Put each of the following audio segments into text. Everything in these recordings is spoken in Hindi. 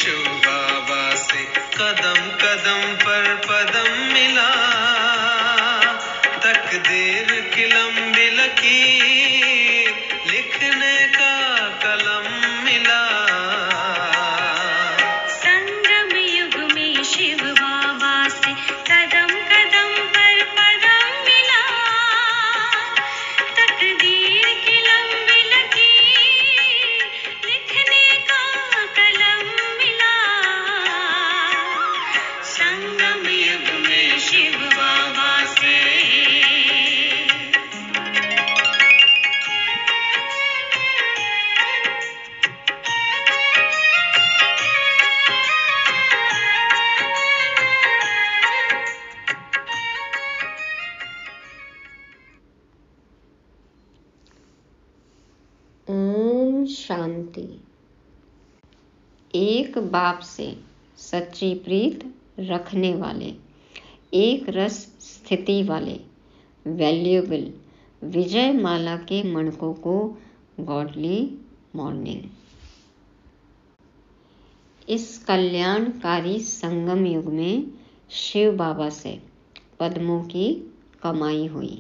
शिव बाबा से कदम कदम पर पदम मिला, तकदीर की लंबी लकीर लिखने का कलम मिला। संगम युग में शिव बाबा से कदम कदम पर पदम मिला, तकदीर की लंबी लकीर लिखने का कलम मिला। संगम युग में शिव बाबा से। ओम शांति। एक बाप से सच्ची प्रीत रखने वाले, एक रस स्थिति वाले वैल्यूएबल विजय माला के मणकों को गॉडली मॉर्निंग। इस कल्याणकारी संगम युग में शिव बाबा से पद्मों की कमाई हुई,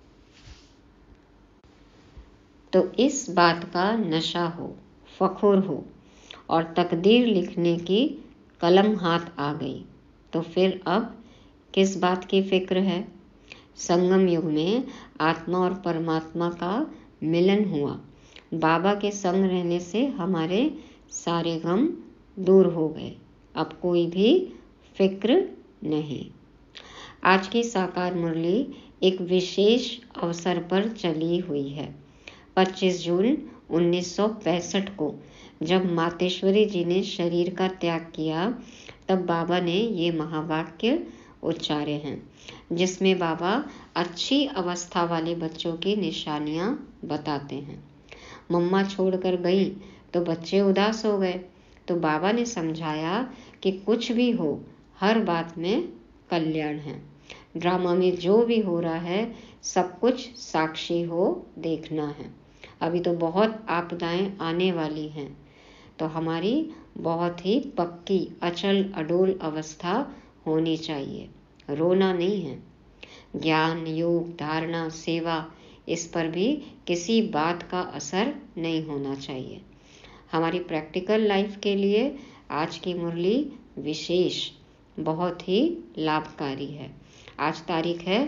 तो इस बात का नशा हो, फखुर हो और तकदीर लिखने की कलम हाथ आ गई, तो फिर अब किस बात की फिक्र है। संगम युग में आत्मा और परमात्मा का मिलन हुआ। बाबा के संग रहने से हमारे सारे गम दूर हो गए। अब कोई भी फिक्र नहीं। आज की साकार मुरली एक विशेष अवसर पर चली हुई है। 25 जून 1965 को जब मातेश्वरी जी ने शरीर का त्याग किया, तब बाबा ने ये महावाक्य उच्चारे हैं, जिसमें बाबा अच्छी अवस्था वाले बच्चों की निशानियां बताते हैं। मम्मा छोड़कर गई तो बच्चे उदास हो गए, तो बाबा ने समझाया कि कुछ भी हो, हर बात में कल्याण है। ड्रामा में जो भी हो रहा है, सब कुछ साक्षी हो देखना है। अभी तो बहुत आपदाएं आने वाली हैं, तो हमारी बहुत ही पक्की अचल अडोल अवस्था होनी चाहिए। रोना नहीं है। ज्ञान, योग, धारणा, सेवा, इस पर भी किसी बात का असर नहीं होना चाहिए। हमारी प्रैक्टिकल लाइफ के लिए आज की मुरली विशेष, बहुत ही लाभकारी है। आज तारीख है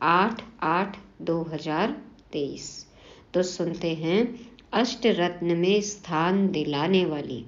8/8/2023। तो सुनते हैं अष्ट रत्न में स्थान दिलाने वाली,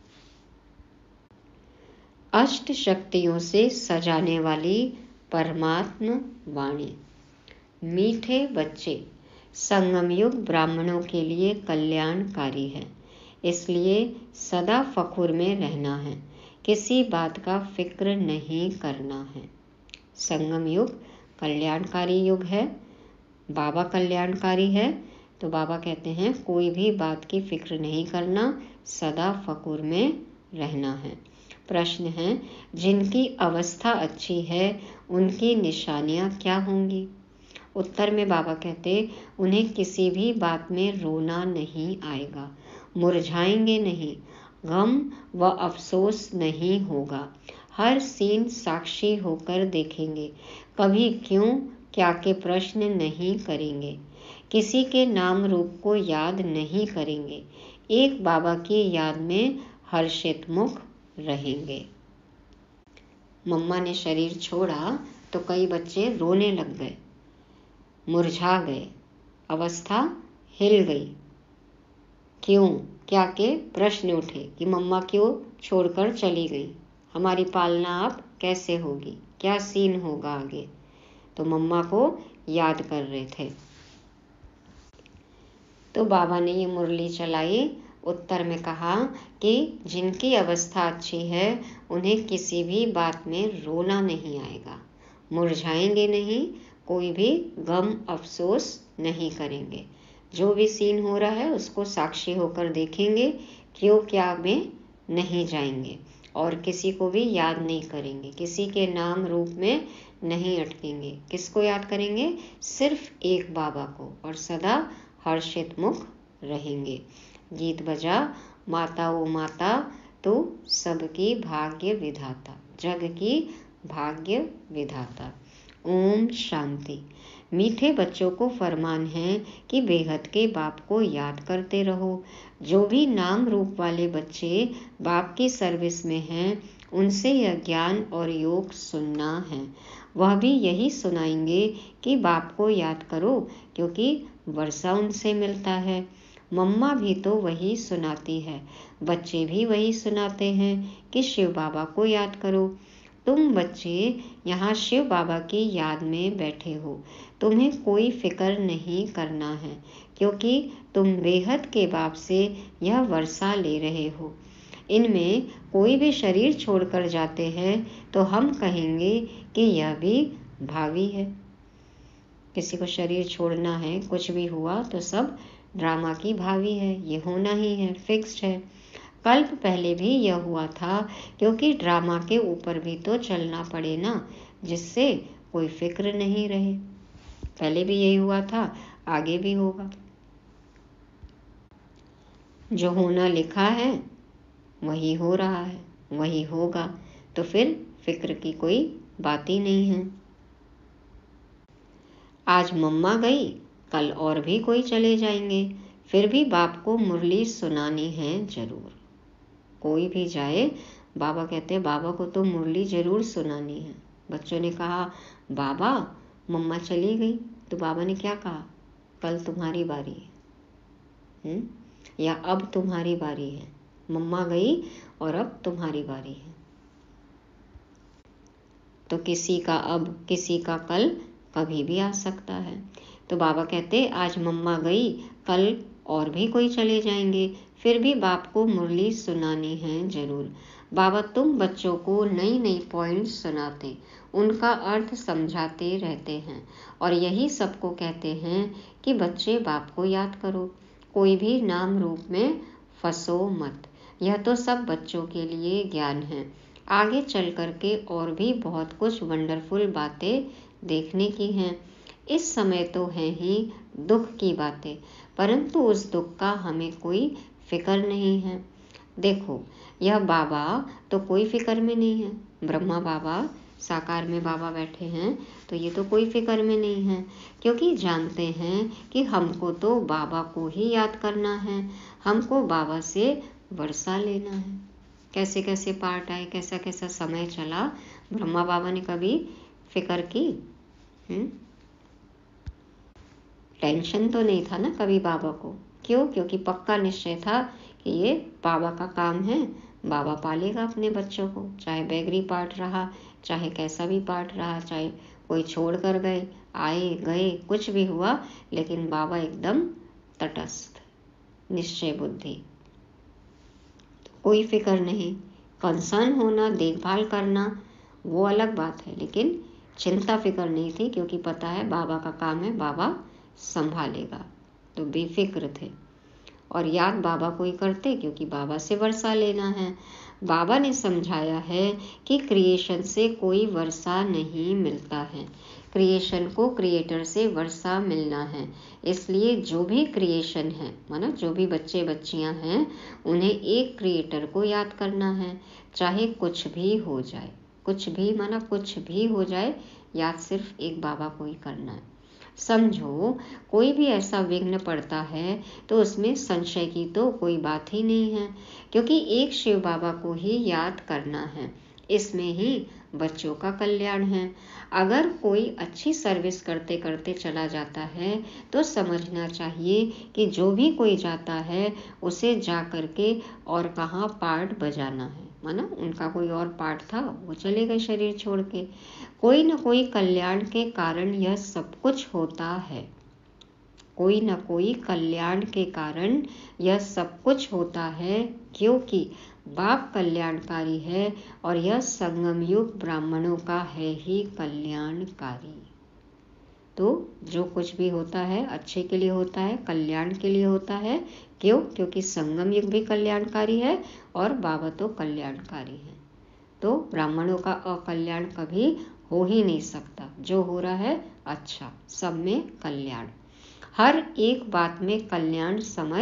अष्ट शक्तियों से सजाने वाली परमात्म वाणी। मीठे बच्चे, संगम युग ब्राह्मणों के लिए कल्याणकारी है, इसलिए सदा फखुर में रहना है, किसी बात का फिक्र नहीं करना है। संगम युग कल्याणकारी युग है, बाबा कल्याणकारी है, तो बाबा कहते हैं कोई भी बात की फिक्र नहीं करना, सदा फखुर में रहना है। प्रश्न है, जिनकी अवस्था अच्छी है उनकी निशानियां क्या होंगी? उत्तर में बाबा कहते, उन्हें किसी भी बात में रोना नहीं आएगा, मुरझाएंगे नहीं, गम व अफसोस नहीं होगा। हर सीन साक्षी होकर देखेंगे, कभी क्यों क्या के प्रश्न नहीं करेंगे, किसी के नाम रूप को याद नहीं करेंगे, एक बाबा की याद में हर्षित मुख रहेंगे। मम्मा ने शरीर छोड़ा तो कई बच्चे रोने लग गए, मुरझा गए, अवस्था हिल गई। क्यों क्या के प्रश्न उठे कि मम्मा क्यों छोड़कर चली गई, हमारी पालना अब कैसे होगी, क्या सीन होगा आगे। तो मम्मा को याद कर रहे थे। तो बाबा ने ये मुरली चलाई। उत्तर में कहा कि जिनकी अवस्था अच्छी है उन्हें किसी भी बात में रोना नहीं आएगा, मुरझाएंगे नहीं, कोई भी गम अफसोस नहीं करेंगे। जो भी सीन हो रहा है उसको साक्षी होकर देखेंगे, क्यों क्या में नहीं जाएंगे और किसी को भी याद नहीं करेंगे, किसी के नाम रूप में नहीं अटकेंगे। किसको याद करेंगे? सिर्फ एक बाबा को, और सदा हर्षित मुख रहेंगे। गीत बजा, माता ओ माता तो सबकी भाग्य विधाता, जग की भाग्य विधाता। ओम शांति। मीठे बच्चों को फरमान है कि बेहद के बाप को याद करते रहो। जो भी नाम रूप वाले बच्चे बाप की सर्विस में हैं, उनसे यह ज्ञान और योग सुनना है। वह भी यही सुनाएंगे कि बाप को याद करो, क्योंकि वर्षा उनसे मिलता है। मम्मा भी तो वही सुनाती है, बच्चे भी वही सुनाते हैं कि शिव बाबा को याद करो। तुम बच्चे यहाँ शिव बाबा की याद में बैठे हो, तुम्हें कोई फिक्र नहीं करना है, क्योंकि तुम बेहद के बाप से यह वर्षा ले रहे हो। इनमें कोई भी शरीर छोड़कर जाते हैं तो हम कहेंगे कि यह भी भावी है। किसी को शरीर छोड़ना है, कुछ भी हुआ तो सब ड्रामा की भावी है, ये होना ही है, फिक्स्ड है। कल्प पहले भी यह हुआ था, क्योंकि ड्रामा के ऊपर भी तो चलना पड़े ना, जिससे कोई फिक्र नहीं रहे। पहले भी यही हुआ था, आगे भी होगा। जो होना लिखा है वही हो रहा है, वही होगा, तो फिर फिक्र की कोई बात ही नहीं है। आज मम्मा गई, कल और भी कोई चले जाएंगे, फिर भी बाप को मुरली सुनानी है जरूर। कोई भी जाए, बाबा कहते हैं बाबा को तो मुरली जरूर सुनानी है। बच्चों ने कहा बाबा मम्मा चली गई, तो बाबा ने क्या कहा, कल तुम्हारी बारी है, या अब तुम्हारी बारी है। मम्मा गई और अब तुम्हारी बारी है। तो किसी का अब, किसी का कल कभी भी आ सकता है। तो बाबा कहते आज मम्मा गई, कल और भी कोई चले जाएंगे, फिर भी बाप को मुरली सुनानी है जरूर। बाबा तुम बच्चों को नई नई पॉइंट्स सुनाते, उनका अर्थ समझाते रहते हैं, और यही सबको कहते हैं कि बच्चे बाप को याद करो, कोई भी नाम रूप में फंसो मत। यह तो सब बच्चों के लिए ज्ञान है। आगे चल करके और भी बहुत कुछ वंडरफुल बातें देखने की हैं। इस समय तो है ही दुख की बातें, परंतु उस दुख का हमें कोई फिक्र नहीं है। देखो यह बाबा तो कोई फिक्र में नहीं है, ब्रह्मा बाबा साकार में बाबा बैठे हैं, तो ये तो कोई फिक्र में नहीं है, क्योंकि जानते हैं कि हमको तो बाबा को ही याद करना है, हमको बाबा से वर्षा लेना है। कैसे कैसे पार्ट आए, कैसा कैसा समय चला, ब्रह्मा बाबा ने कभी फिक्र की? टेंशन तो नहीं था ना कभी बाबा को। क्यों? क्योंकि पक्का निश्चय था कि ये बाबा का काम है, बाबा पालेगा अपने बच्चों को, चाहे बैगरी पार्ट रहा, चाहे कैसा भी पार्ट रहा, चाहे कोई छोड़ कर गए, आए गए, कुछ भी हुआ, लेकिन बाबा एकदम तटस्थ, निश्चय बुद्धि, कोई फिक्र नहीं। कंसर्न होना, देखभाल करना वो अलग बात है, लेकिन चिंता फिक्र नहीं थी, क्योंकि पता है बाबा का काम है, बाबा संभालेगा, तो बेफिक्र थे। और याद बाबा को ही करते, क्योंकि बाबा से वर्षा लेना है। बाबा ने समझाया है कि क्रिएशन से कोई वर्षा नहीं मिलता है, क्रिएशन को क्रिएटर से वर्षा मिलना है। इसलिए जो भी क्रिएशन है, माना जो भी बच्चे बच्चियां हैं, उन्हें एक क्रिएटर को याद करना है, चाहे कुछ भी हो जाए, कुछ भी माना कुछ भी हो जाए, याद सिर्फ एक बाबा को ही करना है। समझो कोई भी ऐसा विघ्न पड़ता है तो उसमें संशय की तो कोई बात ही नहीं है, क्योंकि एक शिव बाबा को ही याद करना है, इसमें ही बच्चों का कल्याण है। अगर कोई अच्छी सर्विस करते करते चला जाता है तो समझना चाहिए कि जो भी कोई जाता है उसे जा करके और कहाँ पार्ट बजाना है, माना उनका कोई और पार्ट था, वो चले गए शरीर छोड़ के। कोई न कोई कल्याण के कारण यह सब कुछ होता है, कोई न कोई कल्याण के कारण यह सब कुछ होता है, क्योंकि बाप कल्याणकारी है और यह संगम युग ब्राह्मणों का है ही कल्याणकारी। तो जो कुछ भी होता है अच्छे के लिए होता है, कल्याण के लिए होता है। क्यों? क्योंकि संगम युग भी कल्याणकारी है और बाबा तो कल्याणकारी है। तो ब्राह्मणों का अकल्याण कभी हो ही नहीं सकता। जो हो रहा है अच्छा, सब में कल्याण, हर एक बात में कल्याण समझ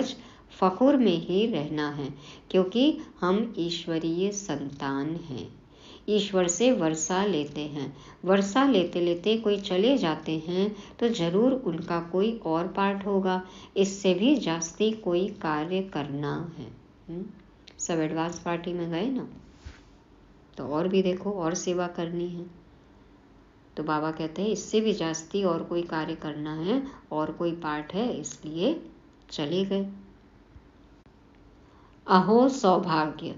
फखुर में ही रहना है, क्योंकि हम ईश्वरीय संतान हैं। ईश्वर से वर्षा लेते हैं। वर्षा लेते लेते कोई चले जाते हैं तो जरूर उनका कोई और पार्ट होगा। इससे भी जास्ती कोई कार्य करना है। सब एडवांस पार्टी में गए ना, तो और भी देखो और सेवा करनी है। तो बाबा कहते हैं इससे भी जास्ती और कोई कार्य करना है और कोई पार्ट है, इसलिए चले गए। अहो सौभाग्य,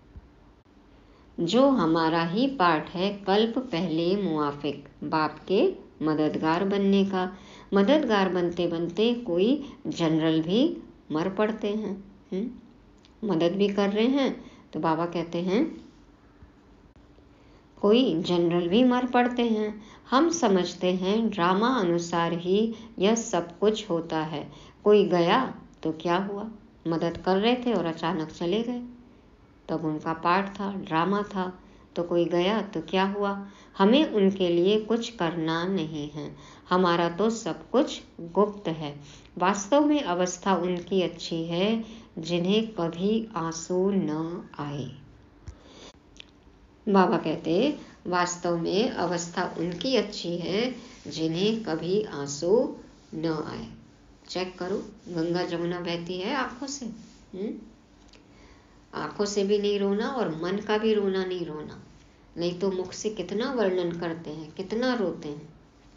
जो हमारा ही पार्ट है कल्प पहले मुआफिक बाप के मददगार बनने का। मददगार बनते बनते कोई जनरल भी मर पड़ते हैं। मदद भी कर रहे हैं तो बाबा कहते हैं कोई जनरल भी मर पड़ते हैं। हम समझते हैं ड्रामा अनुसार ही यह सब कुछ होता है। कोई गया तो क्या हुआ, मदद कर रहे थे और अचानक चले गए, तब उनका पार्ट था, ड्रामा था। तो कोई गया तो क्या हुआ, हमें उनके लिए कुछ करना नहीं है। हमारा तो सब कुछ गुप्त है। वास्तव में अवस्था उनकी अच्छी है जिन्हें कभी आंसू न आए। बाबा कहते वास्तव में अवस्था उनकी अच्छी है जिन्हें कभी आंसू न आए। चेक करो, गंगा जमुना बहती है आंखों से। आंखों से भी नहीं रोना और मन का भी रोना नहीं रोना, नहीं तो मुख से कितना वर्णन करते हैं, कितना रोते हैं।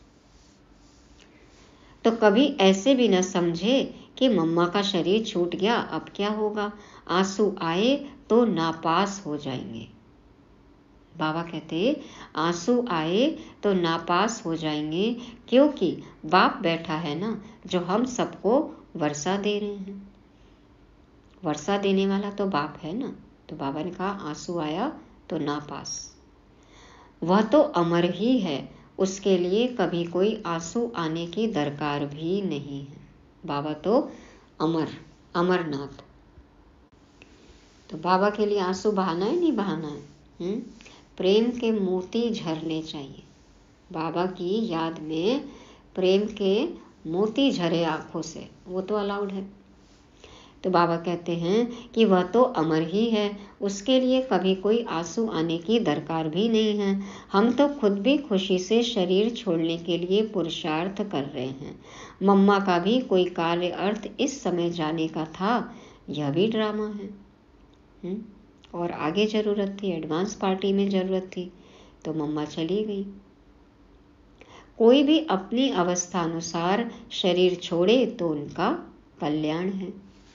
तो कभी ऐसे भी न समझे कि मम्मा का शरीर छूट गया, अब क्या होगा। आंसू आए तो नापास हो जाएंगे। बाबा कहते आंसू आए तो नापास हो जाएंगे, क्योंकि बाप बैठा है ना, जो हम सबको वर्षा दे रहे हैं। वर्षा देने वाला तो बाप है ना। तो बाबा ने कहा आंसू आया तो नापास। वह तो अमर ही है, उसके लिए कभी कोई आंसू आने की दरकार भी नहीं है। बाबा तो अमर, अमरनाथ। तो बाबा के लिए आंसू बहाना है, नहीं बहाना है। प्रेम के मोती झरने चाहिए। बाबा की याद में प्रेम के मोती झरे आंखों से, वो तो अलाउड है। तो बाबा कहते हैं कि वह तो अमर ही है, उसके लिए कभी कोई आंसू आने की दरकार भी नहीं है। हम तो खुद भी खुशी से शरीर छोड़ने के लिए पुरुषार्थ कर रहे हैं। मम्मा का भी कोई कार्य अर्थ इस समय जाने का था, यह भी ड्रामा है। और आगे ज़रूरत थी, एडवांस पार्टी में ज़रूरत थी, तो मम्मा चली गई। कोई भी अपनी अवस्था अनुसार शरीर छोड़े तो उनका कल्याण है।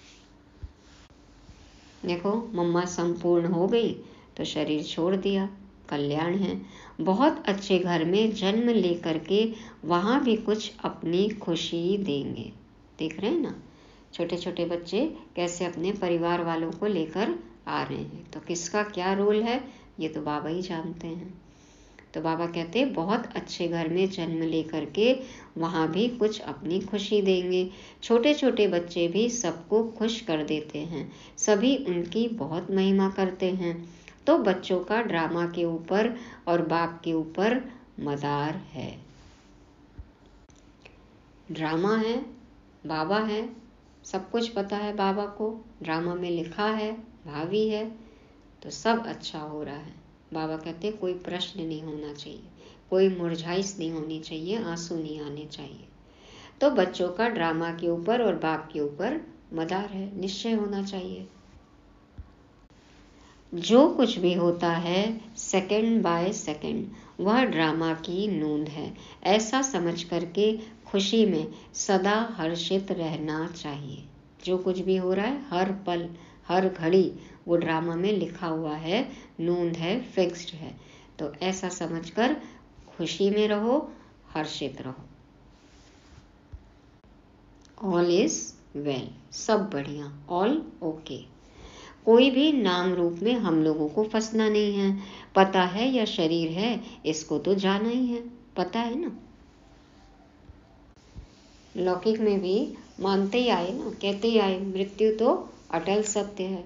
देखो, मम्मा संपूर्ण हो गई तो शरीर छोड़ दिया, कल्याण है। बहुत अच्छे घर में जन्म लेकर के वहाँ भी कुछ अपनी खुशी देंगे। देख रहे हैं ना, छोटे छोटे बच्चे कैसे अपने परिवार वालों को लेकर आ रहे हैं। तो किसका क्या रोल है ये तो बाबा ही जानते हैं। तो बाबा कहते हैं बहुत अच्छे घर में जन्म लेकर के वहाँ भी कुछ अपनी खुशी देंगे। छोटे छोटे बच्चे भी सबको खुश कर देते हैं, सभी उनकी बहुत महिमा करते हैं। तो बच्चों का ड्रामा के ऊपर और बाप के ऊपर मदार है। ड्रामा है, बाबा है, सब कुछ पता है बाबा को, ड्रामा में लिखा है, भावी है, तो सब अच्छा हो रहा है। बाबा कहते कोई प्रश्न नहीं होना चाहिए, कोई मुरझाइश नहीं होनी चाहिए, आंसू नहीं आने चाहिए। तो बच्चों का ड्रामा के ऊपर और बाप के ऊपर मदार है, निश्चय होना चाहिए। जो कुछ भी होता है सेकंड बाय सेकंड वह ड्रामा की नोंद है, ऐसा समझ करके खुशी में सदा हर्षित रहना चाहिए। जो कुछ भी हो रहा है हर पल हर घड़ी वो ड्रामा में लिखा हुआ है, नोंद है, फिक्स्ड है। तो ऐसा समझकर खुशी में रहो, हर्षित रहो। ऑल इज वेल, सब बढ़िया, ऑल ओके। कोई भी नाम रूप में हम लोगों को फंसना नहीं है। पता है यह शरीर है, इसको तो जाना ही है, पता है ना। लौकिक में भी मानते ही आए ना, कहते ही आए मृत्यु तो अटल सत्य है।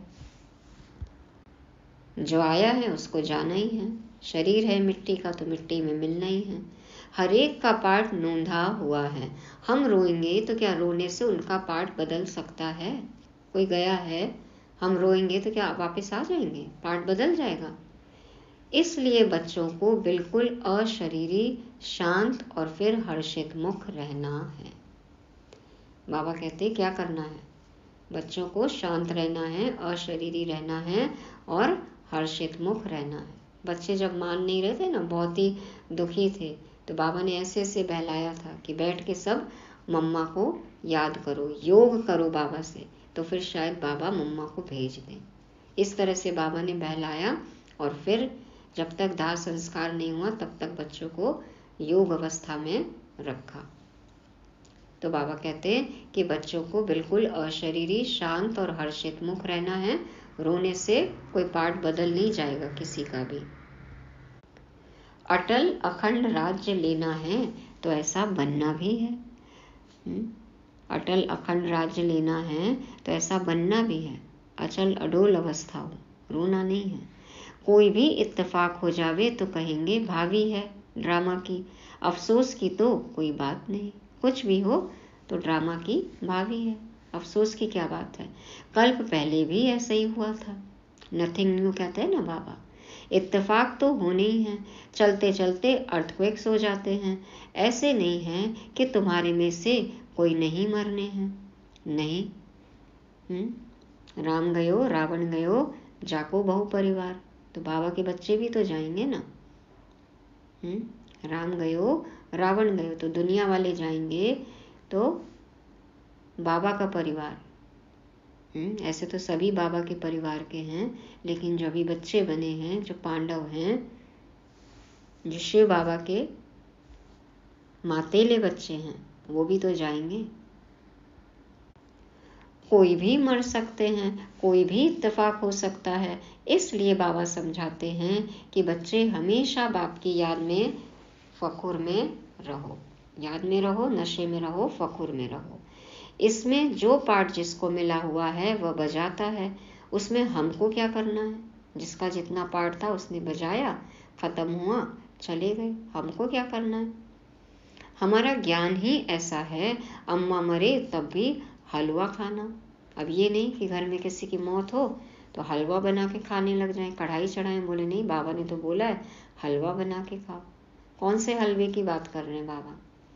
जो आया है उसको जाना ही है। शरीर है मिट्टी का तो मिट्टी में मिलना ही है। हर एक का पार्ट नोंधा हुआ है। हम रोएंगे तो क्या रोने से उनका पार्ट बदल सकता है? कोई गया है, हम रोएंगे तो क्या वापस आ जाएंगे? पाठ बदल जाएगा। इसलिए बच्चों को बिल्कुल अशरीरी, शांत और फिर हर्षित मुख रहना है। बाबा कहते क्या करना है? बच्चों को शांत रहना है, अशरीरी रहना है और हर्षित मुख रहना है। बच्चे जब मान नहीं रहे थे ना, बहुत ही दुखी थे, तो बाबा ने ऐसे ऐसे बहलाया था कि बैठ के सब मम्मा को याद करो, योग करो बाबा से, तो फिर शायद बाबा मम्मा को भेज दें। इस तरह से बाबा ने बहलाया और फिर जब तक दाह संस्कार नहीं हुआ तब तक बच्चों को योग अवस्था में रखा। तो बाबा कहते हैं कि बच्चों को बिल्कुल अशरीरी, शांत और हर्षित मुख रहना है। रोने से कोई पाठ बदल नहीं जाएगा किसी का भी। अटल अखंड राज्य लेना है तो ऐसा बनना भी है। अटल अखंड राज्य लेना है तो ऐसा बनना भी है। अचल अडोल अवस्था हो, रोना नहीं है। कोई भी इत्तेफाक हो जावे तो कहेंगे भावी है ड्रामा की, अफसोस की तो कोई बात नहीं। कुछ भी हो तो ड्रामा की भावी है, अफसोस की क्या बात है? कल्प पहले भी ऐसा ही हुआ था। नथिंग न्यू कहते हैं ना बाबा। इत्तेफाक तो होने ही हैं, चलते चलते अर्थक्वेक्स हो जाते हैं। ऐसे नहीं है कि तुम्हारे में से कोई नहीं मरने हैं, नहीं। राम गयो रावण गयो जाको बहु परिवार, तो बाबा के बच्चे भी तो जाएंगे ना। राम गयो रावण गयो तो दुनिया वाले जाएंगे, तो बाबा का परिवार, ऐसे तो सभी बाबा के परिवार के हैं, लेकिन जो भी बच्चे बने हैं, जो पांडव हैं, जो शिव बाबा के मातेले बच्चे हैं, वो भी तो जाएंगे। कोई भी मर सकते हैं, कोई भी इत्तेफाक हो सकता है। इसलिए बाबा समझाते हैं कि बच्चे हमेशा बाप की याद में, फखुर में रहो। याद में रहो, नशे में रहो, फखुर में रहो। इसमें जो पाठ जिसको मिला हुआ है वह बजाता है, उसमें हमको क्या करना है? जिसका जितना पाठ था उसने बजाया, खत्म हुआ, चले गए, हमको क्या करना है? हमारा ज्ञान ही ऐसा है, अम्मा मरे तब भी हलवा खाना। अब ये नहीं कि घर में किसी की मौत हो तो हलवा बना के खाने लग जाएं, कढ़ाई चढ़ाएं। बोले नहीं, बाबा ने तो बोला है हलवा बना के खाओ। कौन से हलवे की बात कर रहे हैं बाबा?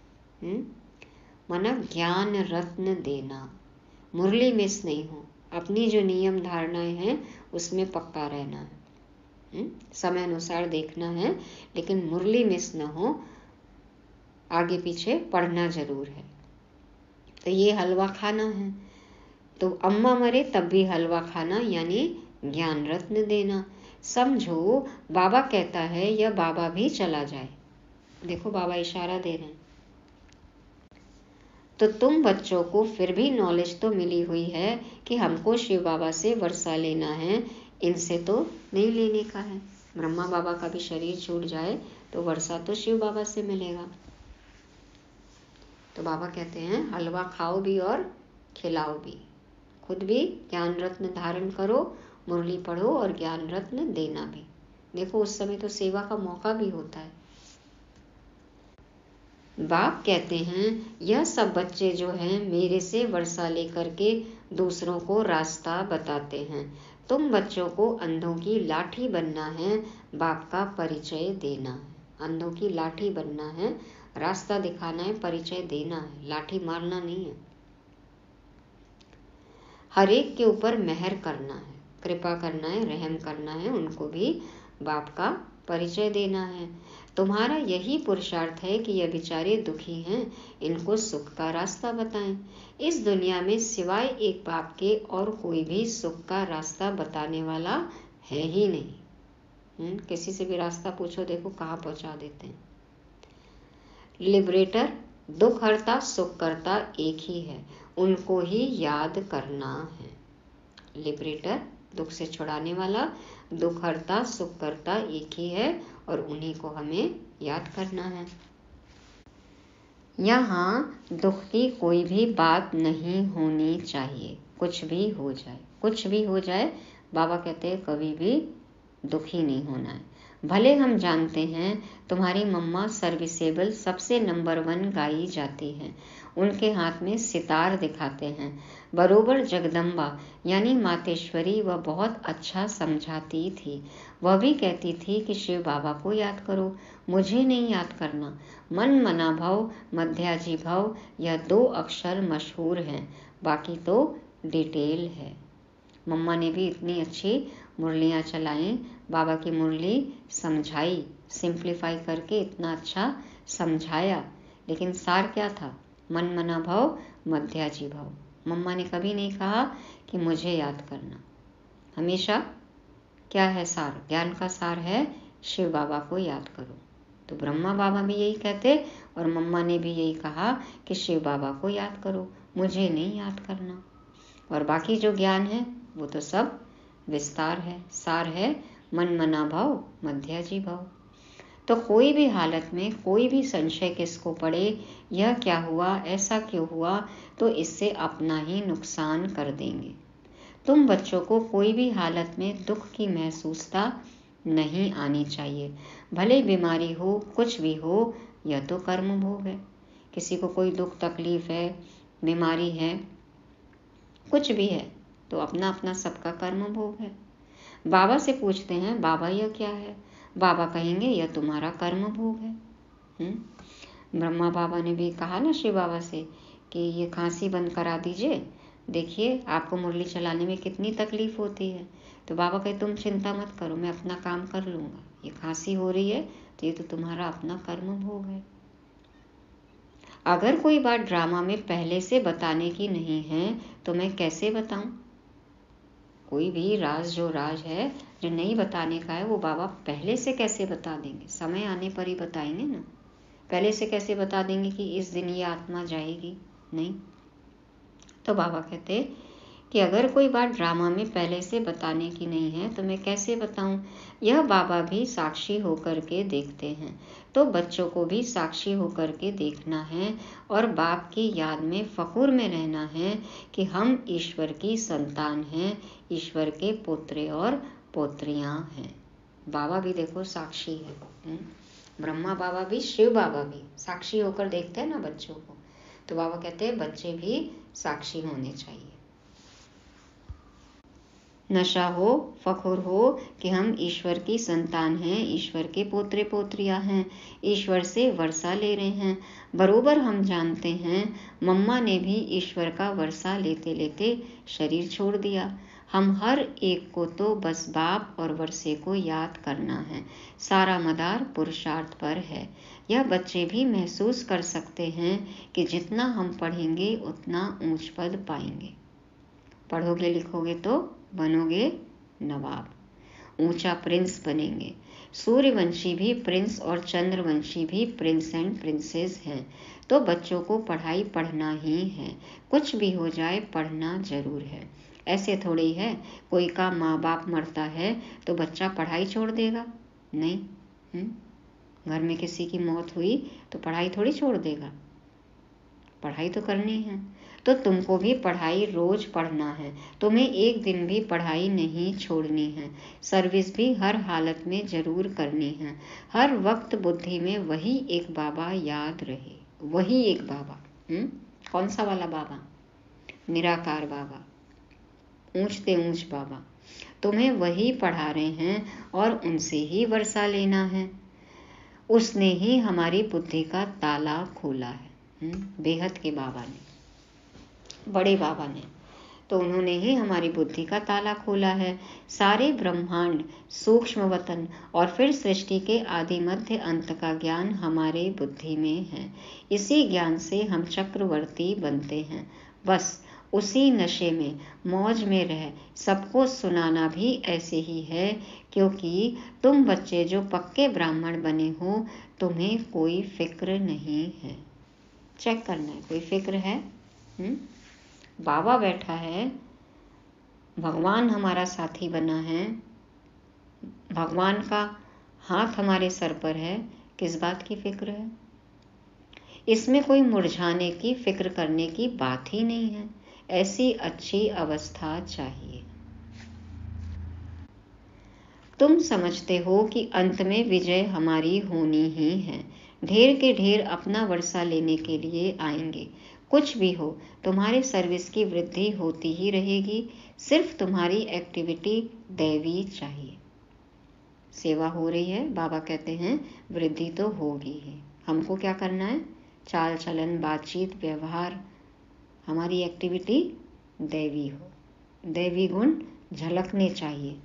माना ज्ञान रत्न देना, मुरली मिस नहीं हो। अपनी जो नियम धारणाएं हैं उसमें पक्का रहना है, समय अनुसार देखना है, लेकिन मुरली मिस न हो, आगे पीछे पढ़ना जरूर है। तो ये हलवा खाना है, तो अम्मा मरे तब भी हलवा खाना, यानी ज्ञान रत्न देना। समझो बाबा कहता है या बाबा भी चला जाए, देखो बाबा इशारा दे रहे हैं, तो तुम बच्चों को फिर भी नॉलेज तो मिली हुई है कि हमको शिव बाबा से वर्षा लेना है, इनसे तो नहीं लेने का है। ब्रह्मा बाबा का भी शरीर छूट जाए तो वर्षा तो शिव बाबा से मिलेगा। तो बाबा कहते हैं हलवा खाओ भी और खिलाओ भी, खुद भी ज्ञान रत्न धारण करो, मुरली पढ़ो और ज्ञान रत्न देना भी। देखो उस समय तो सेवा का मौका भी होता है। बाप कहते हैं यह सब बच्चे जो हैं मेरे से वर्षा लेकर के दूसरों को रास्ता बताते हैं। तुम बच्चों को अंधों की लाठी बनना है, बाप का परिचय देना है। अंधों की लाठी बनना है, रास्ता दिखाना है, परिचय देना है, लाठी मारना नहीं है। हर एक के ऊपर मेहर करना है, कृपा करना है, रहम करना है, उनको भी बाप का परिचय देना है। तुम्हारा यही पुरुषार्थ है कि ये बेचारे दुखी हैं, इनको सुख का रास्ता बताएं। इस दुनिया में सिवाय एक बाप के और कोई भी सुख का रास्ता बताने वाला है ही नहीं। किसी से भी रास्ता पूछो, देखो कहाँ पहुंचा देते हैं। लिबरेटर, दुख हरता सुख करता एक ही है, उनको ही याद करना है। लिबरेटर, दुख से छुड़ाने वाला, दुख हरता सुख करता एक ही है और उन्हीं को हमें याद करना है। यहाँ दुख की कोई भी बात नहीं होनी चाहिए। कुछ भी हो जाए, कुछ भी हो जाए, बाबा कहते हैं कभी भी दुखी नहीं होना है। भले हम जानते हैं तुम्हारी मम्मा सर्विसेबल सबसे नंबर 1 गाई जाती हैं, उनके हाथ में सितार दिखाते हैं, बरोबर जगदम्बा यानी मातेश्वरी वह बहुत अच्छा समझाती थी। वह भी कहती थी कि शिव बाबा को याद करो, मुझे नहीं याद करना। मन मना भव मध्याजी भव यह 2 अक्षर मशहूर हैं, बाकी तो डिटेल है। मम्मा ने भी इतनी अच्छी मुरलियाँ चलाई, बाबा की मुरली समझाई, सिंप्लीफाई करके इतना अच्छा समझाया, लेकिन सार क्या था? मन मना भव मध्याजी भव। मम्मा ने कभी नहीं कहा कि मुझे याद करना। हमेशा क्या है सार? ज्ञान का सार है शिव बाबा को याद करो। तो ब्रह्मा बाबा भी यही कहते और मम्मा ने भी यही कहा कि शिव बाबा को याद करो, मुझे नहीं याद करना। और बाकी जो ज्ञान है वो तो सब विस्तार है, सार है मन मना भव मध्याजी भव। तो कोई भी हालत में कोई भी संशय किसको पड़े, यह क्या हुआ, ऐसा क्यों हुआ, तो इससे अपना ही नुकसान कर देंगे। तुम बच्चों को कोई भी हालत में दुख की महसूसता नहीं आनी चाहिए। भले बीमारी हो, कुछ भी हो, यह तो कर्म भोग है। किसी को कोई दुख तकलीफ है, बीमारी है, कुछ भी है, तो अपना अपना सबका कर्म भोग है। बाबा से पूछते हैं बाबा यह क्या है, बाबा कहेंगे यह तुम्हारा कर्म भोग है। ब्रह्मा बाबा ने भी कहा ना शिव बाबा से कि ये खांसी बंद करा दीजिए, देखिए आपको मुरली चलाने में कितनी तकलीफ होती है। तो बाबा कहे तुम चिंता मत करो, मैं अपना काम कर लूँगा। ये खांसी हो रही है तो ये तो तुम्हारा अपना कर्म भोग है। अगर कोई बात ड्रामा में पहले से बताने की नहीं है तो मैं कैसे बताऊं? कोई भी राज जो है जो नहीं बताने का है वो बाबा पहले से कैसे बता देंगे? समय आने पर ही बताएंगे ना। पहले से कैसे बता देंगे कि इस दिन ये आत्मा जाएगी? नहीं। तो बाबा कहते कि अगर कोई बात ड्रामा में पहले से बताने की नहीं है तो मैं कैसे बताऊं? यह बाबा भी साक्षी होकर के देखते हैं, तो बच्चों को भी साक्षी होकर के देखना है और बाप की याद में फखुर में रहना है कि हम ईश्वर की संतान हैं, ईश्वर के पोत्रे और पोत्रियां हैं। बाबा भी देखो साक्षी है। ब्रह्मा बाबा भी, शिव बाबा भी साक्षी होकर देखते हैं ना बच्चों को। तो बाबा कहते हैं बच्चे भी साक्षी होने चाहिए। नशा हो, फखुर हो कि हम ईश्वर की संतान हैं, ईश्वर के पोत्रे पोत्रियां हैं, ईश्वर से वर्षा ले रहे हैं। बरोबर हम जानते हैं मम्मा ने भी ईश्वर का वर्षा लेते लेते शरीर छोड़ दिया। हम हर एक को तो बस बाप और वर्षे को याद करना है, सारा मदार पुरुषार्थ पर है। यह बच्चे भी महसूस कर सकते हैं कि जितना हम पढ़ेंगे उतना ऊंच पद पाएंगे। पढ़ोगे लिखोगे तो बनोगे नवाब, ऊंचा प्रिंस बनेंगे। सूर्यवंशी भी प्रिंस और चंद्रवंशी भी प्रिंस एंड प्रिंसेस हैं। तो बच्चों को पढ़ाई पढ़ना ही है, कुछ भी हो जाए पढ़ना जरूर है। ऐसे थोड़ी है कोई का माँ बाप मरता है तो बच्चा पढ़ाई छोड़ देगा? नहीं। घर में किसी की मौत हुई तो पढ़ाई थोड़ी छोड़ देगा, पढ़ाई तो करनी है। तो तुमको भी पढ़ाई रोज पढ़ना है, तुम्हें एक दिन भी पढ़ाई नहीं छोड़नी है। सर्विस भी हर हालत में जरूर करनी है। हर वक्त बुद्धि में वही एक बाबा याद रहे, वही एक बाबा। कौन सा वाला बाबा? निराकार बाबा, ऊंचते ऊंच बाबा। तुम्हें वही पढ़ा रहे हैं और उनसे ही वर्षा लेना है। उसने ही हमारी बुद्धि का ताला खोला है। बेहद के बाबा ने, बड़े बाबा ने, तो उन्होंने ही हमारी बुद्धि का ताला खोला है। सारे ब्रह्मांड, सूक्ष्म वतन और फिर सृष्टि के आदि मध्य अंत का ज्ञान हमारे बुद्धि में है। इसी ज्ञान से हम चक्रवर्ती बनते हैं। बस उसी नशे में, मौज में रह सबको सुनाना भी ऐसे ही है, क्योंकि तुम बच्चे जो पक्के ब्राह्मण बने हो तुम्हें कोई फिक्र नहीं है। चेक करना है, कोई फिक्र है? बाबा बैठा है, भगवान हमारा साथी बना है, भगवान का हाथ हमारे सर पर है, किस बात की फिक्र है? इसमें कोई मुरझाने की, फिक्र करने की बात ही नहीं है। ऐसी अच्छी अवस्था चाहिए। तुम समझते हो कि अंत में विजय हमारी होनी ही है। ढेर के ढेर अपना वर्षा लेने के लिए आएंगे। कुछ भी हो, तुम्हारे सर्विस की वृद्धि होती ही रहेगी। सिर्फ तुम्हारी एक्टिविटी दैवी चाहिए। सेवा हो रही है, बाबा कहते हैं वृद्धि तो होगी ही। हमको क्या करना है? चाल चलन, बातचीत, व्यवहार, हमारी एक्टिविटी दैवी हो, दैवी गुण झलकने चाहिए।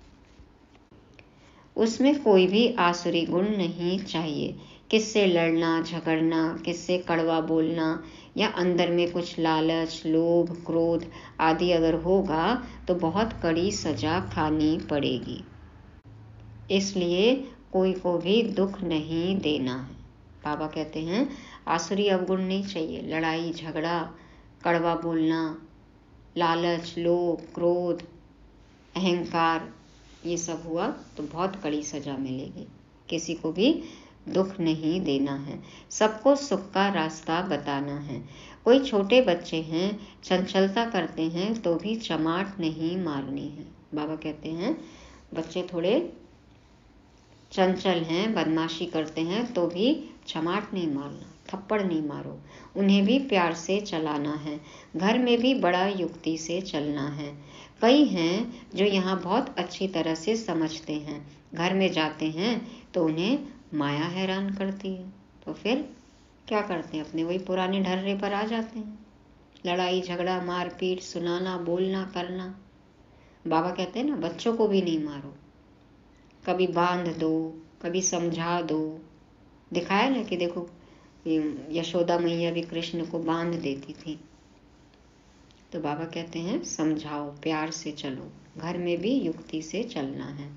उसमें कोई भी आसुरी गुण नहीं चाहिए। किससे लड़ना झगड़ना, किससे कड़वा बोलना या अंदर में कुछ लालच, लोभ, क्रोध आदि अगर होगा तो बहुत कड़ी सजा खानी पड़ेगी। इसलिए कोई को भी दुख नहीं देना है। बाबा कहते हैं आसुरी अवगुण नहीं चाहिए। लड़ाई झगड़ा, कड़वा बोलना, लालच, लोभ, क्रोध, अहंकार, ये सब हुआ तो बहुत कड़ी सजा मिलेगी। किसी को भी दुख नहीं देना है। सबको सुख का रास्ता बताना है। कोई छोटे बच्चे हैं, चंचलता करते हैं तो भी चमाट नहीं मारनी है। बाबा कहते हैं बच्चे थोड़े चंचल हैं, बदमाशी करते हैं तो भी चमाट नहीं मारना, थप्पड़ नहीं मारो। उन्हें भी प्यार से चलाना है। घर में भी बड़ा युक्ति से चलना है। कई हैं जो यहाँ बहुत अच्छी तरह से समझते हैं, घर में जाते हैं तो उन्हें माया हैरान करती है, तो फिर क्या करते हैं? अपने वही पुराने ढर्रे पर आ जाते हैं। लड़ाई झगड़ा, मारपीट, सुनाना, बोलना, करना। बाबा कहते हैं ना बच्चों को भी नहीं मारो, कभी बांध दो, कभी समझा दो। दिखाया ना कि देखो यशोदा मैया भी कृष्ण को बांध देती थी। तो बाबा कहते हैं समझाओ, प्यार से चलो, घर में भी युक्ति से चलना है।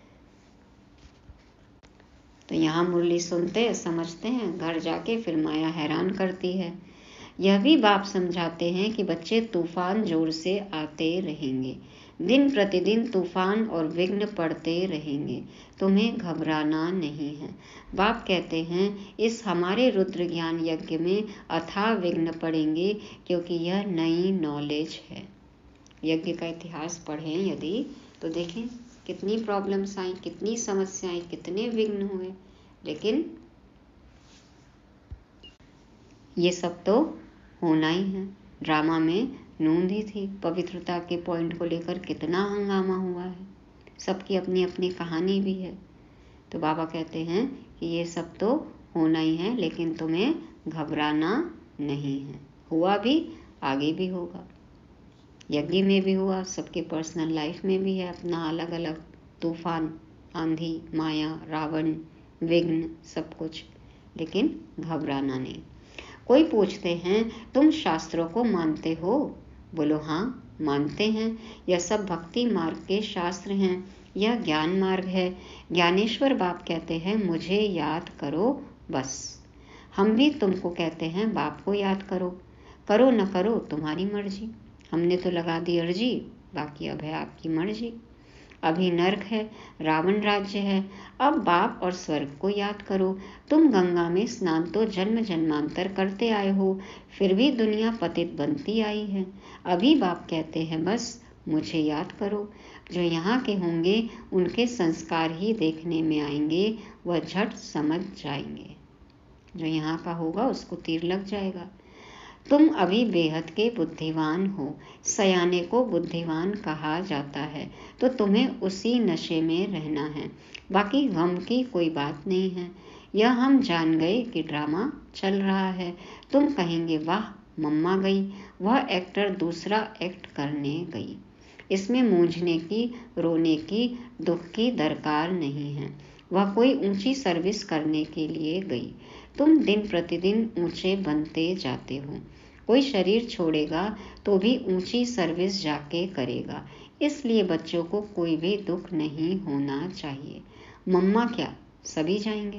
तो यहाँ मुरली सुनते समझते हैं, घर जाके फिर माया हैरान करती है। यह भी बाप समझाते हैं कि बच्चे तूफान जोर से आते रहेंगे, दिन प्रतिदिन तूफान और विघ्न पड़ते रहेंगे, तुम्हें घबराना नहीं है। बाप कहते हैं इस हमारे रुद्र ज्ञान यज्ञ में अथाह विघ्न पड़ेंगे, क्योंकि यह नई नॉलेज है। यज्ञ का इतिहास पढ़ें यदि तो देखें कितनी प्रॉब्लम्स आई, कितनी समस्याएं, कितने विघ्न हुए, लेकिन ये सब तो होना ही है। ड्रामा में नूंद ही थी, पवित्रता के पॉइंट को लेकर कितना हंगामा हुआ है। सबकी अपनी अपनी कहानी भी है। तो बाबा कहते हैं कि ये सब तो होना ही है, लेकिन तुम्हें घबराना नहीं है। हुआ भी, आगे भी होगा। यज्ञ में भी हुआ, सबके पर्सनल लाइफ में भी है अपना अलग अलग तूफान, आंधी, माया, रावण, विघ्न, सब कुछ, लेकिन घबराना नहीं। कोई पूछते हैं तुम शास्त्रों को मानते हो? बोलो हाँ मानते हैं। यह सब भक्ति मार्ग के शास्त्र हैं, यह ज्ञान मार्ग है। ज्ञानेश्वर बाप कहते हैं मुझे याद करो बस। हम भी तुमको कहते हैं बाप को याद करो, करो न करो तुम्हारी मर्जी। हमने तो लगा दी अर्जी, बाकी अब है आपकी मर्जी। अभी नरक है, रावण राज्य है, अब बाप और स्वर्ग को याद करो। तुम गंगा में स्नान तो जन्म जन्मांतर करते आए हो, फिर भी दुनिया पतित बनती आई है। अभी बाप कहते हैं बस मुझे याद करो। जो यहाँ के होंगे उनके संस्कार ही देखने में आएंगे, वह झट समझ जाएंगे। जो यहाँ का होगा उसको तीर लग जाएगा। तुम अभी बेहद के बुद्धिमान हो, सयाने को बुद्धिमान कहा जाता है, तो तुम्हें उसी नशे में रहना है। बाकी गम की कोई बात नहीं है। यह हम जान गए कि ड्रामा चल रहा है। तुम कहेंगे वाह मम्मा गई, वह एक्टर दूसरा एक्ट करने गई। इसमें मूंझने की, रोने की, दुख की दरकार नहीं है। वह कोई ऊंची सर्विस करने के लिए गई। तुम दिन प्रतिदिन ऊंचे बनते जाते हो। कोई शरीर छोड़ेगा तो भी ऊंची सर्विस जाके करेगा। इसलिए बच्चों को कोई भी दुख नहीं होना चाहिए। मम्मा क्या, सभी जाएंगे।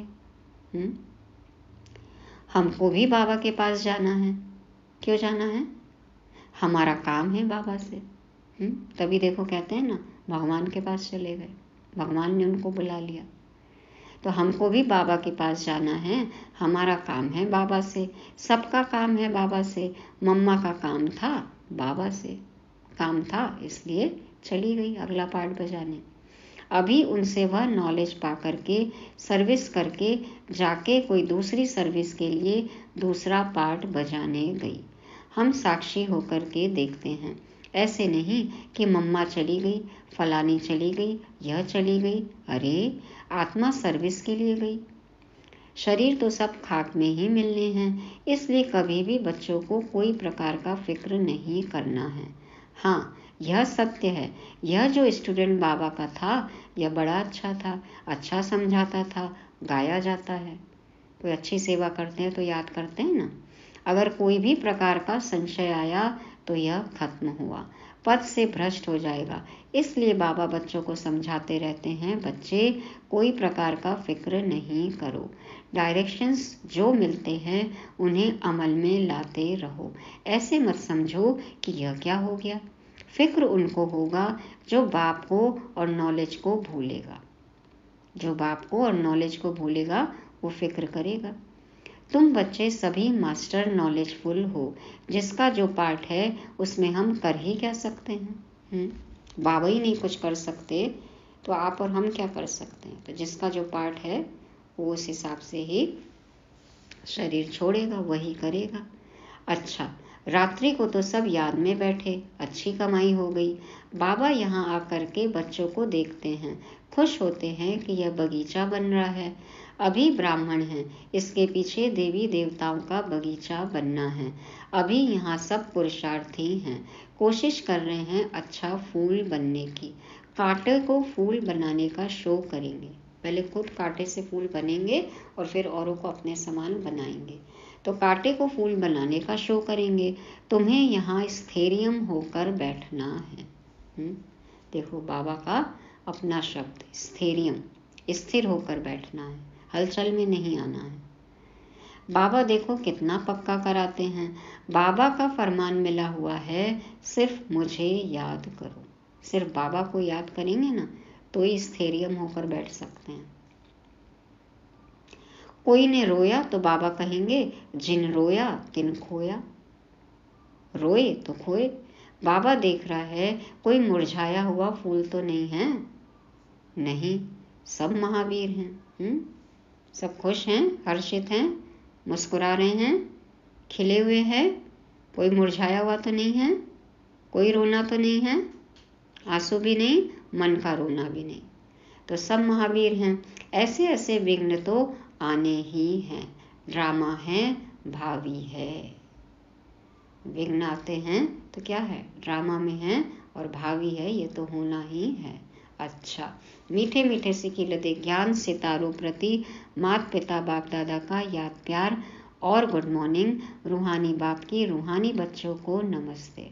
हमको भी बाबा के पास जाना है। क्यों जाना है? हमारा काम है बाबा से। तभी देखो कहते हैं ना भगवान के पास चले गए, भगवान ने उनको बुला लिया। तो हमको भी बाबा के पास जाना है, हमारा काम है बाबा से, सबका काम है बाबा से। मम्मा का काम था बाबा से, काम था इसलिए चली गई अगला पार्ट बजाने। अभी उनसे वह नॉलेज पा करके सर्विस करके जाके कोई दूसरी सर्विस के लिए दूसरा पार्ट बजाने गई। हम साक्षी होकर के देखते हैं। ऐसे नहीं कि मम्मा चली गई, फलानी चली गई, यह चली गई। अरे आत्मा सर्विस के लिए गई। शरीर तो सब खाक में ही मिलने हैं, इसलिए कभी भी बच्चों को कोई प्रकार का फिक्र नहीं करना है। हाँ, यह सत्य है, यह जो स्टूडेंट बाबा का था यह बड़ा अच्छा था, अच्छा समझाता था, गाया जाता है। कोई अच्छी सेवा करते हैं तो याद करते हैं ना। अगर कोई भी प्रकार का संशय आया तो यह खत्म हुआ, पद से भ्रष्ट हो जाएगा। इसलिए बाबा बच्चों को समझाते रहते हैं, बच्चे कोई प्रकार का फिक्र नहीं करो, डायरेक्शंस जो मिलते हैं उन्हें अमल में लाते रहो। ऐसे मत समझो कि यह क्या हो गया। फिक्र उनको होगा जो बाप को और नॉलेज को भूलेगा। जो बाप को और नॉलेज को भूलेगा वो फिक्र करेगा। तुम बच्चे सभी मास्टर नॉलेजफुल हो, जिसका जो पार्ट है उसमें हम कर ही क्या सकते हैं। बाबा ही नहीं कुछ कर सकते तो आप और हम क्या कर सकते हैं। तो जिसका जो पार्ट है वो उस हिसाब से ही शरीर छोड़ेगा, वही करेगा। अच्छा, रात्रि को तो सब याद में बैठे, अच्छी कमाई हो गई। बाबा यहाँ आकर के बच्चों को देखते हैं, खुश होते हैं कि यह बगीचा बन रहा है। अभी ब्राह्मण हैं, इसके पीछे देवी देवताओं का बगीचा बनना है। अभी यहाँ सब पुरुषार्थी हैं, कोशिश कर रहे हैं अच्छा फूल बनने की। कांटे को फूल बनाने का शो करेंगे। पहले खुद कांटे से फूल बनेंगे और फिर औरों को अपने समान बनाएंगे। तो कांटे को फूल बनाने का शो करेंगे। तुम्हें यहाँ स्थैर्यम होकर बैठना है। देखो बाबा का अपना शब्द स्थैर्यम, स्थिर होकर बैठना है, हलचल में नहीं आना है। बाबा देखो कितना पक्का कराते हैं। बाबा का फरमान मिला हुआ है, सिर्फ मुझे याद करो। सिर्फ बाबा को याद करेंगे ना तो ही स्थैर्यम होकर बैठ सकते हैं। कोई ने रोया तो बाबा कहेंगे, जिन रोया तिन खोया। रोए तो खोए। बाबा देख रहा है कोई मुरझाया हुआ फूल तो नहीं है। नहीं, सब महावीर हैं। सब खुश हैं, हर्षित हैं, मुस्कुरा रहे हैं, खिले हुए हैं। कोई मुरझाया हुआ तो नहीं है, कोई रोना तो नहीं है, आंसू भी नहीं, मन का रोना भी नहीं। तो सब महावीर हैं। ऐसे ऐसे विघ्न तो आने ही हैं। ड्रामा है, भावी है। विघ्न आते हैं तो क्या है, ड्रामा में है और भावी है, ये तो होना ही है। अच्छा, मीठे मीठे सिक्के लदे ज्ञान सितारों प्रति माता पिता बाप दादा का याद प्यार और गुड मॉर्निंग। रूहानी बाप की रूहानी बच्चों को नमस्ते।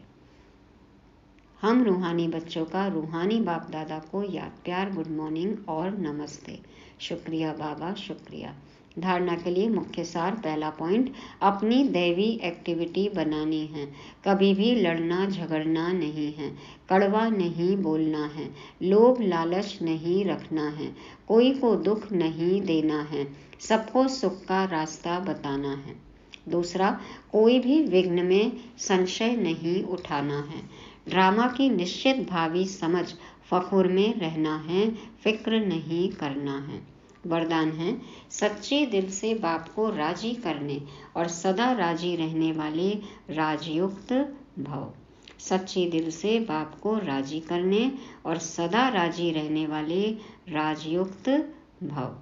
हम रूहानी बच्चों का रूहानी बाप दादा को याद प्यार, गुड मॉर्निंग और नमस्ते। शुक्रिया बाबा, शुक्रिया। धारणा के लिए मुख्य सार, पहला पॉइंट, अपनी दैवी एक्टिविटी बनानी है। कभी भी लड़ना झगड़ना नहीं है, कड़वा नहीं बोलना है, लोभ लालच नहीं रखना है, कोई को दुख नहीं देना है, सबको सुख का रास्ता बताना है। दूसरा, कोई भी विघ्न में संशय नहीं उठाना है। ड्रामा की निश्चित भावी समझ, फखुर में रहना है, फिक्र नहीं करना है। वरदान है, सच्चे दिल से बाप को राजी करने और सदा राजी रहने वाले राजयुक्त भव। सच्चे दिल से बाप को राजी करने और सदा राजी रहने वाले राजयुक्त भव।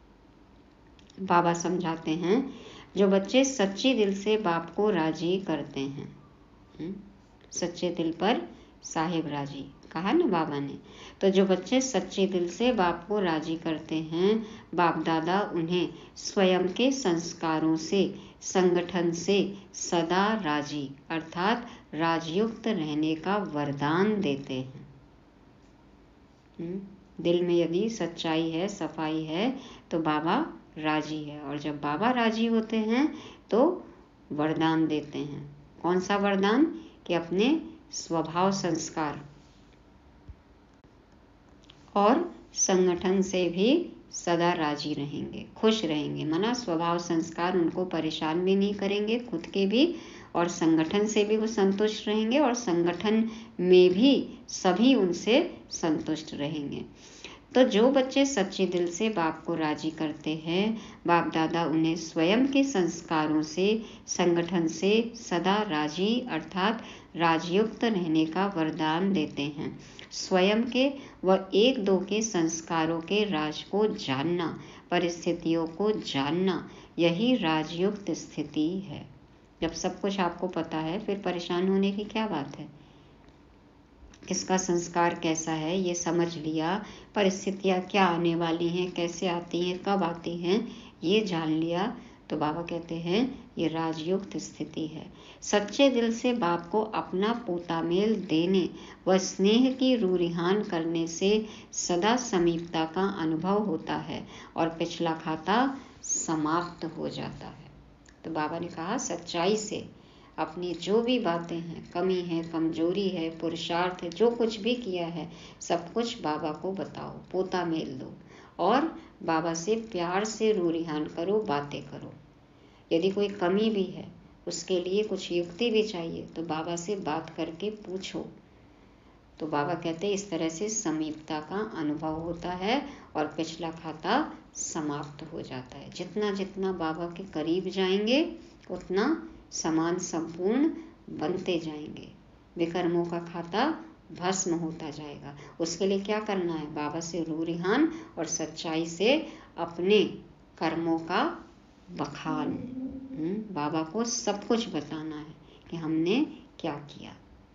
बाबा समझाते हैं, जो बच्चे सच्चे दिल से बाप को राजी करते हैं, सच्चे दिल पर साहिब राजी कहा ना बाबा ने। तो जो बच्चे सच्चे दिल से बाप को राजी करते हैं, बाप दादा उन्हें स्वयं के संस्कारों से, संगठन से सदा राजी अर्थात राजयुक्त रहने का वरदान देते हैं। दिल में यदि सच्चाई है, सफाई है तो बाबा राजी है। और जब बाबा राजी होते हैं तो वरदान देते हैं। कौन सा वरदान? कि अपने स्वभाव संस्कार और संगठन से भी सदा राजी रहेंगे, खुश रहेंगे। माना स्वभाव संस्कार उनको परेशान भी नहीं करेंगे, खुद के भी, और संगठन से भी वो संतुष्ट रहेंगे और संगठन में भी सभी उनसे संतुष्ट रहेंगे। तो जो बच्चे सच्चे दिल से बाप को राजी करते हैं, बाप दादा उन्हें स्वयं के संस्कारों से, संगठन से सदा राजी अर्थात राजयुक्त रहने का वरदान देते हैं। स्वयं के व एक दो के संस्कारों के राज को जानना, परिस्थितियों को जानना, यही राजयुक्त स्थिति है। जब सब कुछ आपको पता है फिर परेशान होने की क्या बात है। किसका संस्कार कैसा है ये समझ लिया, परिस्थितियाँ क्या आने वाली हैं, कैसे आती हैं, कब आती हैं, ये जान लिया, तो बाबा कहते हैं ये राजयुक्त स्थिति है। सच्चे दिल से बाप को अपना पोता मेल देने व स्नेह की रूरिहान करने से सदा समीपता का अनुभव होता है और पिछला खाता समाप्त हो जाता है। तो बाबा ने कहा सच्चाई से अपनी जो भी बातें हैं, कमी है, कमजोरी है, पुरुषार्थ है, जो कुछ भी किया है सब कुछ बाबा को बताओ, पोता मेल दो और बाबा से प्यार से रूरिहान करो, बातें करो। यदि कोई कमी भी है, उसके लिए कुछ युक्ति भी चाहिए तो बाबा से बात करके पूछो। तो बाबा कहते हैं इस तरह से समीपता का अनुभव होता है और पिछला खाता समाप्त हो जाता है। जितना जितना बाबा के करीब जाएंगे उतना समान संपूर्ण बनते जाएंगे, विकर्मों का खाता भस्म होता जाएगा। उसके लिए क्या करना है? बाबा से रूरिहान और सच्चाई से अपने कर्मों का बखान, बाबा को सब कुछ बताना है कि हमने क्या किया,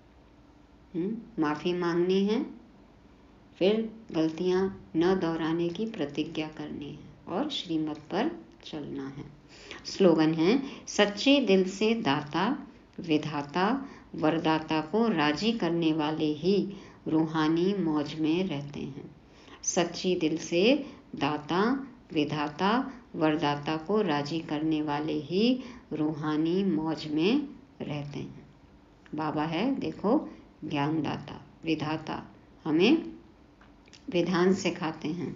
माफ़ी मांगनी है, फिर गलतियां न दोहराने की प्रतिज्ञा करनी है और श्रीमत पर चलना है। स्लोगन है सच्चे दिल से दाता विधाता वरदाता को राजी करने वाले ही रूहानी मौज में रहते हैं। सच्ची दिल से दाता विधाता वरदाता को राजी करने वाले ही रूहानी मौज में रहते हैं। बाबा है देखो ज्ञानदाता, विधाता, हमें विधान सिखाते हैं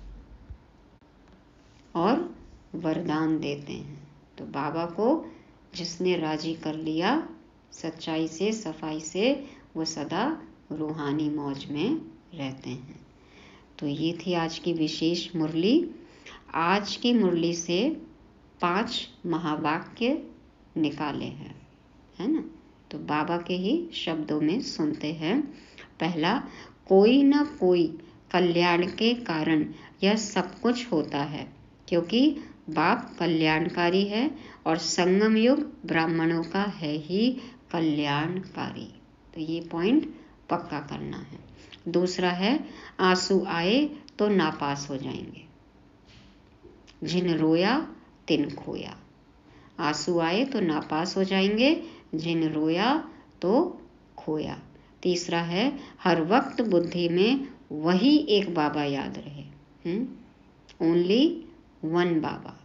और वरदान देते हैं। तो बाबा को जिसने राजी कर लिया सच्चाई से, सफाई से, वो सदा रूहानी मौज में रहते हैं। तो ये थी आज की विशेष मुरली। आज की मुरली से 5 महावाक्य निकाले हैं, है ना। तो बाबा के ही शब्दों में सुनते हैं। पहला, कोई न कोई कल्याण के कारण यह सब कुछ होता है क्योंकि बाप कल्याणकारी है और संगम युग ब्राह्मणों का है ही कल्याणकारी। तो ये पॉइंट पक्का करना है। दूसरा है आंसू आए तो नापास हो जाएंगे, जिन रोया तिन खोया। आंसू आए तो नापास हो जाएंगे, जिन रोया तो खोया। तीसरा है हर वक्त बुद्धि में वही एक बाबा याद रहे, ओनली वन बाबा।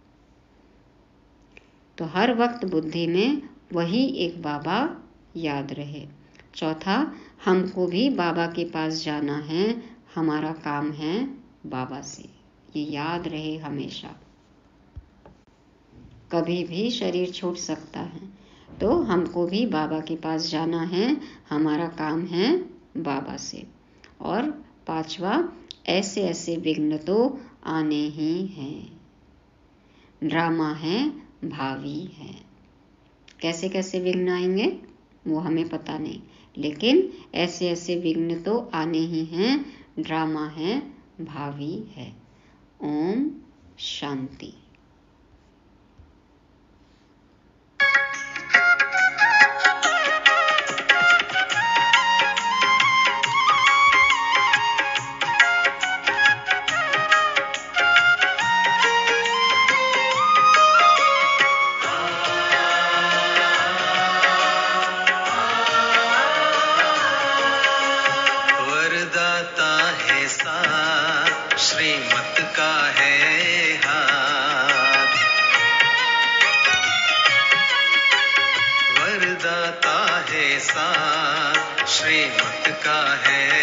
तो हर वक्त बुद्धि में वही एक बाबा याद रहे। चौथा, हमको भी बाबा के पास जाना है, हमारा काम है बाबा से, ये याद रहे हमेशा। कभी भी शरीर छूट सकता है, तो हमको भी बाबा के पास जाना है, हमारा काम है बाबा से। और पांचवा, ऐसे ऐसे विघ्न तो आने ही हैं, ड्रामा है, भावी है। कैसे कैसे विघ्न आएंगे वो हमें पता नहीं, लेकिन ऐसे ऐसे विघ्न तो आने ही हैं, ड्रामा है, भावी है। ओम शांति। श्रीमत का है हाथ, वरदाता है साथ, श्रीमत का है